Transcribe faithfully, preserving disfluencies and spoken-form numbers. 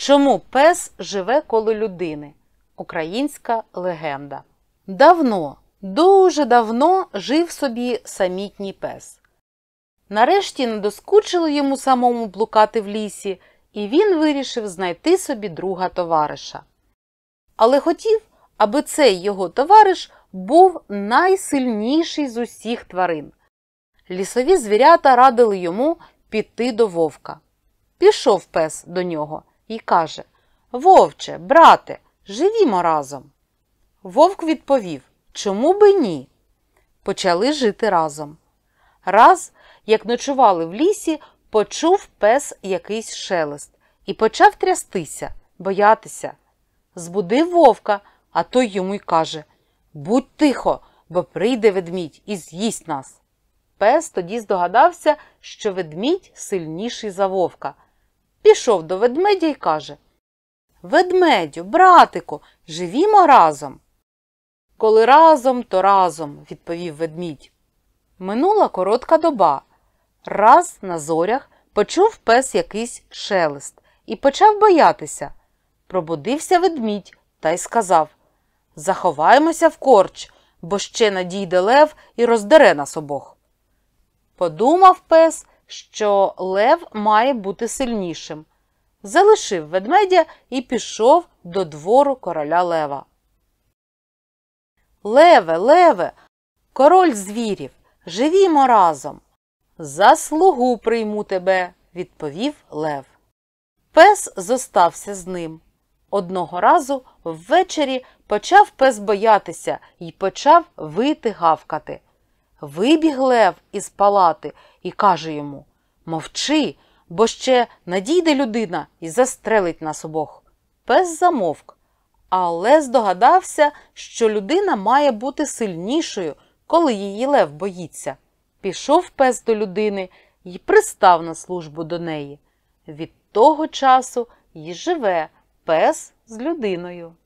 Чому пес живе коло людини? Українська легенда. Давно, дуже давно жив собі самітній пес. Нарешті надоскучило йому самому блукати в лісі, і він вирішив знайти собі друга-товариша. Але хотів, аби цей його товариш був найсильніший з усіх тварин. Лісові звірята радили йому піти до вовка. Пішов пес до нього і каже: «Вовче, брате, живімо разом». Вовк відповів: «Чому би ні?» Почали жити разом. Раз, як ночували в лісі, почув пес якийсь шелест і почав трястися, боятися. Збудив вовка, а той йому й каже: «Будь тихо, бо прийде ведмідь і з'їсть нас». Пес тоді здогадався, що ведмідь сильніший за вовка. Пішов до ведмедя й каже: «Ведмедю, братику, живімо разом». «Коли разом, то разом», – відповів ведмідь. Минула коротка доба. Раз на зорях почув пес якийсь шелест і почав боятися. Пробудився ведмідь та й сказав: «Заховаємося в корч, бо ще надійде лев і роздере нас обох». Подумав пес, що лев має бути сильнішим. Залишив ведмедя і пішов до двору короля лева. «Леве, леве, король звірів, живімо разом». «За слугу прийму тебе», – відповів лев. Пес зостався з ним. Одного разу ввечері почав пес боятися і почав вити гавкати. Вибіг лев із палати і каже йому: «Мовчи, бо ще надійде людина і застрелить нас обох». Пес замовк, але здогадався, що людина має бути сильнішою, коли її лев боїться. Пішов пес до людини і пристав на службу до неї. Від того часу й живе пес з людиною.